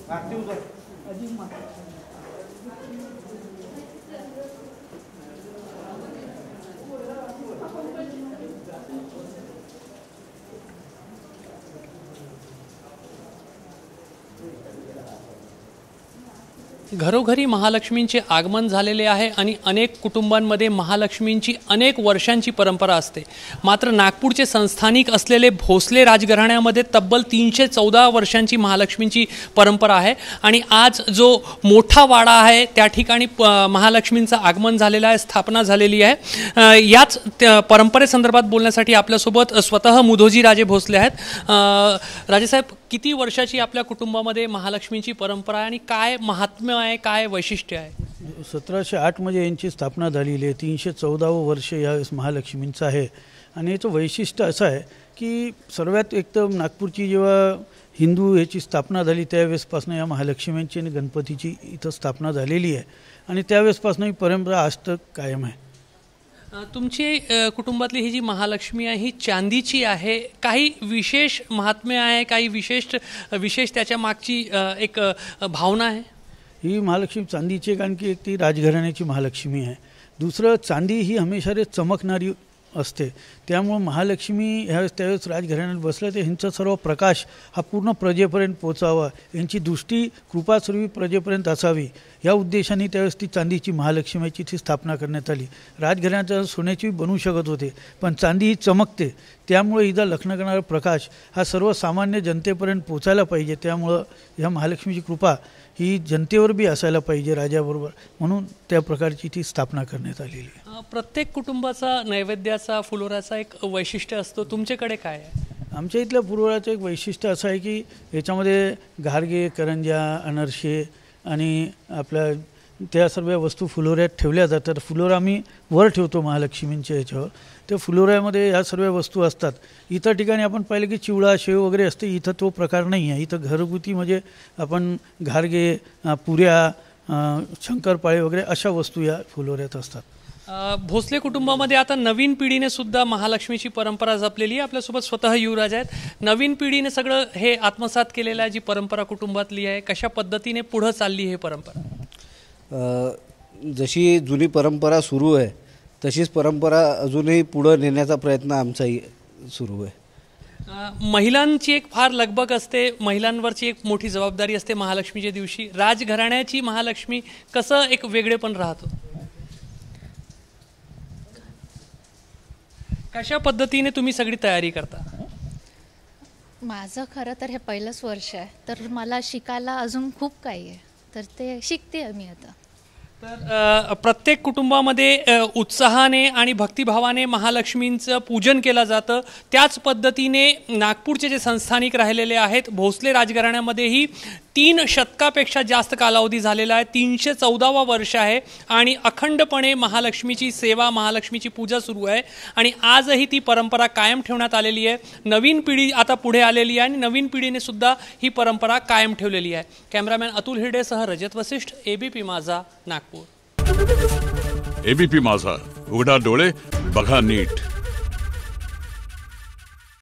घरोघरी महालक्ष्मींचे आगमन झालेले आहे आणि अनेक कुटुंबांमध्ये महालक्ष्मींची अनेक वर्षांची परंपरा असते। मात्र नागपूरचे संस्थानिक असलेले भोसले राजघराण्यामध्ये तब्बल 314 वर्षांची महालक्ष्मींची परंपरा आहे आणि आज जो मोठा वाडा आहे त्या ठिकाणी महालक्ष्मींचं आगमन झालेलं आहे, स्थापना झालेली आहे। याच परंपरेसंदर्भात बोलण्यासाठी आपल्यासोबत स्वतः मुधोजी राजे भोसले आहेत। राजेसाहेब, किती वर्षाची आपल्या कुटुंबामध्ये महालक्ष्मींची परंपरा आहे आणि काय महात्म्य आहे, काय वैशिष्ट्य आहे? 1708 मध्ये यांची स्थापना झालेली आहे। 314वे वर्ष यावेळेस महालक्ष्मींचं आहे आणि याचं वैशिष्ट्य असं आहे की सर्वात एकदम नागपूरची जेव्हा हिंदू याची स्थापना झाली त्यावेळेसपासून या महालक्ष्मींची आणि गणपतीची इथं स्थापना झालेली आहे आणि त्यावेळेसपासून ही परंपरा आज तक कायम आहे। तुमची कुटुंबातली ही जी महालक्ष्मी आहे ही चांदीची आहे, काही विशेष महात्म्य आहे, काही विशेष त्याच्या मागची एक भावना आहे? ही महालक्ष्मी चांदीची कारण की एक ती राजघराण्याची महालक्ष्मी आहे। दुसरं, चांदी ही हमेशा चमकणारी असते, त्यामुळे महालक्ष्मी ह्यावेळेस त्यावेळेस राजघराण्यात बसलं तर ह्यांचा सर्व प्रकाश हा पूर्ण प्रजेपर्यंत पोचावा, यांची दृष्टी कृपा सर्व प्रजेपर्यंत असावी या उद्देशाने त्यावेळेस ती चांदीची महालक्ष्मीची ती स्थापना करण्यात आली। राजघराण्यात सोन्याची बनवू शकत होते पण चांदी ही चमकते, त्यामुळे हिचा लखनकणारा प्रकाश हा सर्वसामान्य जनतेपर्यंत पोचायला पाहिजे। त्यामुळे ह्या महालक्ष्मीची कृपा ही जनतेवर बी असायला पाहिजे राजाबरोबर, म्हणून त्या प्रकारची ती स्थापना करण्यात आलेली आहे। प्रत्येक कुटुंबाचा नैवेद्याचा फुलोऱ्याचा एक वैशिष्ट्य असतो, तुमच्याकडे काय आहे? आमच्या इथल्या फुलोऱ्याचं एक वैशिष्ट्य असं आहे की याच्यामध्ये घारगे, करंजा, अनारसे आणि आपल्या त्या सर्व वस्तू फुलोऱ्यात ठेवल्या जातात। फुलोरा आम्ही वर ठेवतो महालक्ष्मींच्या याच्यावर, त्या फुलोऱ्यामध्ये ह्या सर्व वस्तू असतात। इतर ठिकाणी आपण पाहिलं की चिवडा शेव वगैरे असते, इथं तो प्रकार नाही आहे। इथं घरगुती म्हणजे आपण घारगे, पुऱ्या, शंकरपाळे वगैरे अशा वस्तू या फुलोऱ्यात असतात। भोसले कुटुंबामध्ये आता नवीन पिढीने सुद्धा महालक्ष्मीची परंपरा जपलेली आहे। आपल्यासोबत स्वतः युवराज आहेत। नवीन पिढीने सगळं हे आत्मसात केलेलं आहे, जी परंपरा कुटुंबातली आहे, कशा पद्धतीने पुढे चालली हे परंपरा? जशी जुनी परंपरा सुरू आहे तशीच परंपरा अजूनही पुढे नेण्याचा प्रयत्न आमचाही सुरू आहे। महिलांची एक फार लगबग असते, महिलांवरची एक मोठी जबाबदारी असते महालक्ष्मीच्या दिवशी। राजघराण्याची महालक्ष्मी कसं एक वेगळेपण राहतो? कशा पद्धतीने तुम्ही सगळी तयारी करता? माझं खरं तर हे पहिलंच वर्ष आहे, तर मला शिकायला अजून खूप काही आहे, तर ते शिकते मी आता। तर प्रत्येक कुटुंबामध्ये उत्साहाने आणि भक्तिभावाने महालक्ष्मींचं पूजन केलं जातं। त्याच पद्धतीने नागपूरचे जे संस्थानिक राहिलेले आहेत, भोसले राजघराण्यामध्येही 3 शतकापेक्षा जास्त कालावधी झालेला आहे। 314वा वर्ष आहे आणि अखंडपणे महालक्ष्मीची सेवा, महालक्ष्मीची पूजा सुरू आहे आणि आजही ती परंपरा कायम ठेवण्यात आलेली आहे। नवीन पिढी आता पुढे आलेली आहे आणि नवीन पिढीने सुद्धा ही परंपरा कायम ठेवलेली आहे। कॅमेरामॅन अतुल हिरडेसह रजत वसिष्ठ, एबीपी माझा, नागपूर। एबीपी माझा, उघडा डोळे बघा नीट।